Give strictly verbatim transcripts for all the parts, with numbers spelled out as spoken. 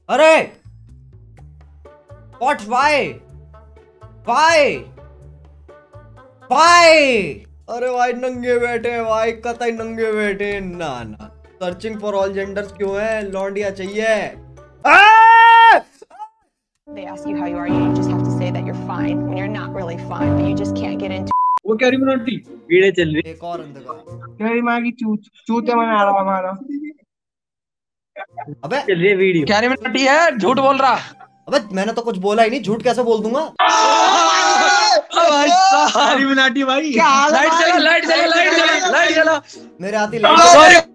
अरे what why why why? अरे भाई नंगे बैठे हैं भाई, कतई नंगे बैठे हैं। ना ना, सर्चिंग फॉर ऑल जेंडर्स क्यों है? लौंडिया चाहिए। They ask you how you are, you just have to say that you're fine when you're not really fine, but you just can't get into वो कैरी मिनटी वीडियो चल रही। एक और अंधका कैरी माँ की चूत चूते में आ रहा हमारा। अबे चल रही है वीडियो। कैरी मिनटी है, झूठ बोल रहा। अबे मैंने तो कुछ बोला ही नहीं, झूठ कैसे बोल दूंगा? कैरी मिनटी भाई। लाइट चला लाइट चला लाइट चला लाइट चला मेरे आती लाइट।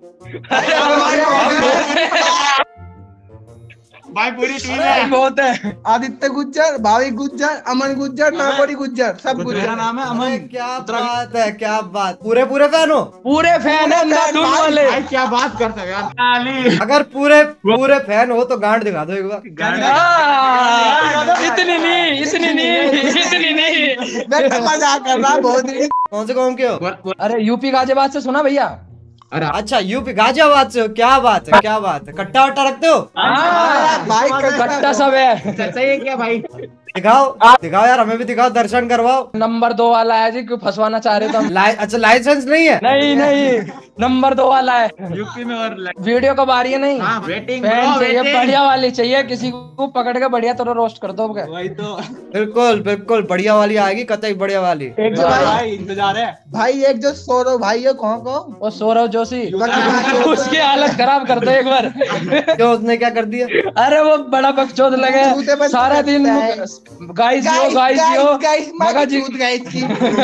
भाई पूरी टीम है, बहुत है। आदित्य गुज्जर, भावी गुज्जर, अमन गुज्जर, नागोरी गुज्जर, सब गुज्जर। मेरा नाम है अरे अमन। क्या बात है, क्या बात। पूरे पूरे फैन हो? पूरे फैन है अंधाधुन वाले। भाई क्या बात करते हो यार। अगर पूरे पूरे फैन हो तो गांड दिखा दो एक बार। हाँ, इतनी नहीं इतनी नहीं इतनी नहीं, मैं मजाक कर रहा बहुत। कौन से कौन के हो? अरे यूपी गाजियाबाद से सुना भैया। अच्छा यूपी गाजियाबाद से हो, क्या बात है क्या बात है। कट्टा वट्टा रखते हो? भाई कट्टा सब है। सही है क्या भाई? दिखाओ दिखाओ यार, हमें भी दिखाओ, दर्शन करवाओ। नंबर दो वाला है जी, क्यों फंसवाना चाह रहे तुम? लाइ, अच्छा लाइसेंस नहीं है? नहीं नहीं, नंबर दो वाला है। यूपी में और वीडियो कब आ रही है? नहीं हाँ, वेटिंग फैन ब्रो, चाहिए, वेटिंग। बढ़िया वाली चाहिए। किसी को पकड़ के बढ़िया तो रोस्ट कर दो। वही तो बिल्कुल बिल्कुल बढ़िया वाली आएगी, कतई बढ़िया वाली। एक जो भाई, भाई इंतजार है भाई एक जो सौरव भाई है, कौन को? वो सौरव जोशी। उसकी हालत खराब कर दो एक बार। क्यों, उसने क्या कर दिया? अरे वो बड़ा बकचोद लगे सारा दिन। गाइस यो गाइस यो मगा जी गाइस की।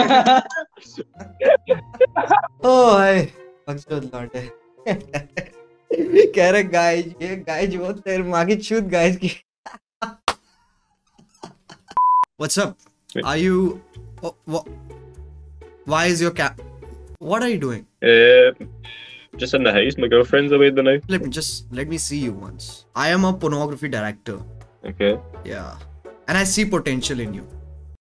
ओ है बकचोद लौटे। कह रहे गाइस ये गाइस वो तेरे माँ की छूत गाइस की। What's up? Are you? Oh, wha- why is your cap? What are you doing? Uh, just in the house. My girlfriend's away the now. Let me just let me see you once. I am a pornography director. Okay. Yeah, and I see potential in you.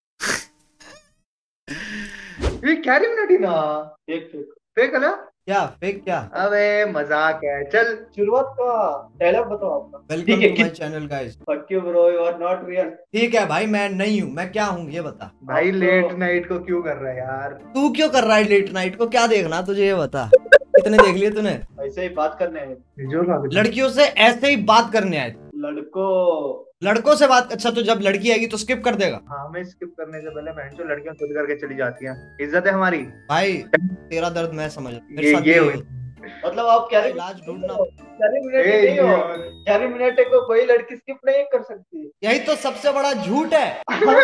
ये कैरी मिनटी ना fake fake fake है ना? क्या fake क्या? अबे मजाक है। चल शुरुआत का डायलॉग बताओ आपका। Welcome to my channel guys. Fuck you bro, you are not real. ठीक है भाई, मैं नहीं हूँ, मैं क्या हूँ ये बता। भाई लेट नाइट को क्यों कर रहा है यार? तू क्यों कर रहा है लेट नाइट को? क्या देखना तुझे ये बता। कितने देख लिए तूने? ऐसे ही बात करने हैं लड़कियों से, ऐसे ही बात करने आए। लड़कों लड़कों से बात? अच्छा तो जब लड़की आएगी तो स्किप कर देगा? हाँ, हमें स्किप करने से पहले बहन जो लड़कियां खुद करके चली जाती हैं। इज्जत है हमारी भाई। तेरा दर्द मैं समझ, मेरे ये साथ ये भी हुई। मतलब आप कैरी इलाज ढूंढना। कैरी मिनटी नहीं हो। कैरी मिनटी को कोई लड़की स्किप नहीं कर सकती। यही तो सबसे बड़ा झूठ है।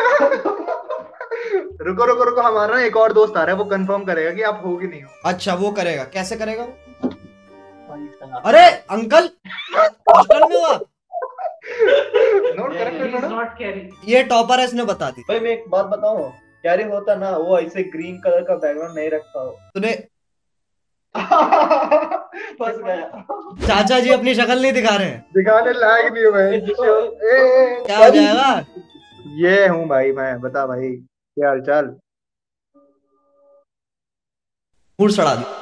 रुको रुको रुको, हमारा ना एक और दोस्त आ रहा है, वो कंफर्म करेगा कि आप हो कि नहीं हो। अच्छा वो करेगा, कैसे करेगा वो? अरे अंकल हॉस्टल में हुआ। नोट कर, ये टॉपर है, इसने बता दी। भाई मैं एक बात बताऊं, कैरी होता ना वो ऐसे ग्रीन कलर का बैकग्राउंड नहीं रखता हो। तूने फंस गया। चाचा जी अपनी शक्ल नहीं दिखा रहे हैं, दिखाने लायक नहीं है भाई। ए, क्या हो जाएगा? ये हूँ भाई मैं, बता भाई क्या हाल चाल? मूड सड़ा दी।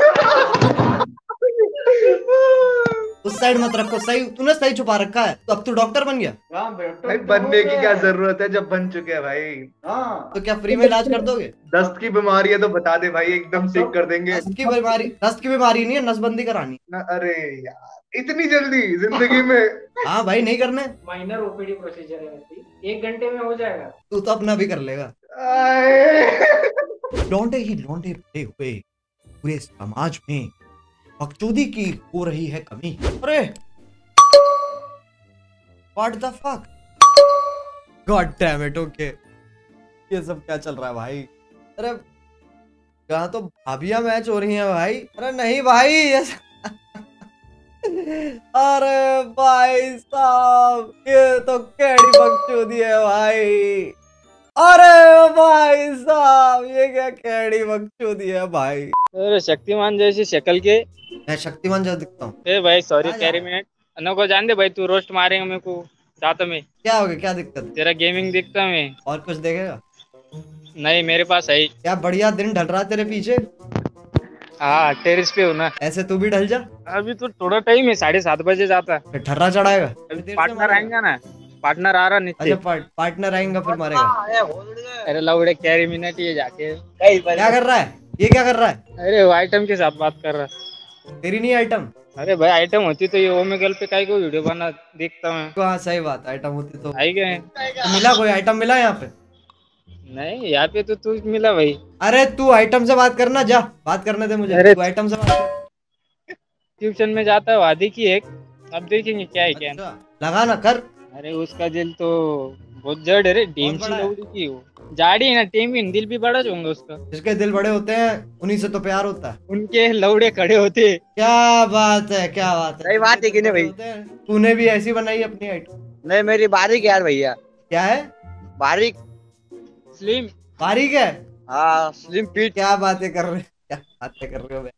उस साइड मत रखो, सही तूने सही छुपा रखा है। तो अब तू डॉक्टर बन गया? भाई बनने की क्या जरूरत है जब बन चुके हैं भाई। हाँ तो क्या फ्री में इलाज कर दोगे? दस्त की बीमारी है तो बता दे भाई, एकदम ठीक कर देंगे। दस्त की बीमारी? दस्त की बीमारी नहीं है, नसबंदी करानी ना। अरे यार इतनी जल्दी जिंदगी में? हाँ भाई, नहीं करने। माइनर ओपीडी प्रोसीजर है वैसे, एक घंटे में हो जाएगा। तू तो अपना भी कर लेगा। लौंडे ही लौंडे भरे हुए पूरे समाज में बकचोदी की हो रही है कमी। अरे what the fuck, god damn it. Okay ये सब क्या चल रहा है भाई? अरे यहाँ तो भाभियां मैच हो रही हैं भाई। अरे नहीं भाई ये अरे भाई साहब ये तो कैडी बकचोदी है भाई। अरे भाई साहब ये क्या कैडी बकचोदी है भाई। अरे शक्तिमान जैसी शक्ल के। मैं शक्तिमान जो दिखता हूँ? ए भाई सॉरी कैरी मिनट अन्ना को जान दे भाई, तू रोस्ट मारेगा मेरे को साथ में। क्या हो गया, क्या दिक्कत? तेरा गेमिंग दिखता मैं। और कुछ देखेगा? नहीं मेरे पास है। क्या बढ़िया दिन ढल रहा तेरे पीछे। हाँ टेरिस पे हूँ ना। ऐसे तू भी ढल जा। अभी तो थोड़ा टाइम है, साढ़े सात बजे जाता है। फिर ठर्रा चढ़ाएगा। अभी पार्टनर आएंगा ना, पार्टनर आ रहा नीचे। अच्छा पार्ट, पार्टनर आएगा फिर मारेगा। अरे लौड़े कैरी मिनट ये जाके क्या कर रहा है ये, क्या कर रहा है? अरे वो आइटम के साथ बात कर रहा। तेरी नहीं आइटम? अरे भाई आइटम होती तो ये ओमेगल पे काई को वीडियो बना देखता मैं। हाँ सही बात, आइटम होती तो आई गए। तो मिला कोई आइटम मिला यहाँ पे? नहीं यहाँ पे तो तू मिला भाई। अरे तू आइटम से बात करना, जा बात करने दे मुझे। अरे तू आइटम से बात कर। ट्यूशन में जाता है वादी की एक, अब देखेंगे क्या है क्या। अच्छा, लगा ना कर। अरे उसका दिल तो बहुत जड़ है रे, टीम सी लौड़ी की वो जाड़ी है ना, टीम भी दिल भी बड़ा जो होगा उसका। जिसके दिल बड़े होते हैं उन्हीं से तो प्यार होता है। उनके लौड़े खड़े होते। क्या बात है, क्या बात है, सही बात है कि नहीं भाई? तूने भी ऐसी बनाई अपनी आइटम? नहीं मेरी बारीक यार भैया। क्या है? बारीक स्लिम बारीक है। हाँ स्लिम फिट। क्या बातें कर रहे, क्या बातें कर रहे हो?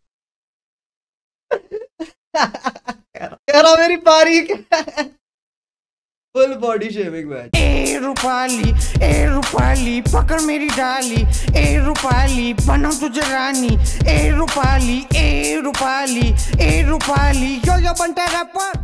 कह रहा मेरी बारीक है। Full body shaving match. ए रूपाली ए रूपाली पकड़ मेरी डाली, ए रूपाली बनाऊं तुझे रानी, ए रूपाली ए रूपाली ए रूपाली यो यो बनता रैपर।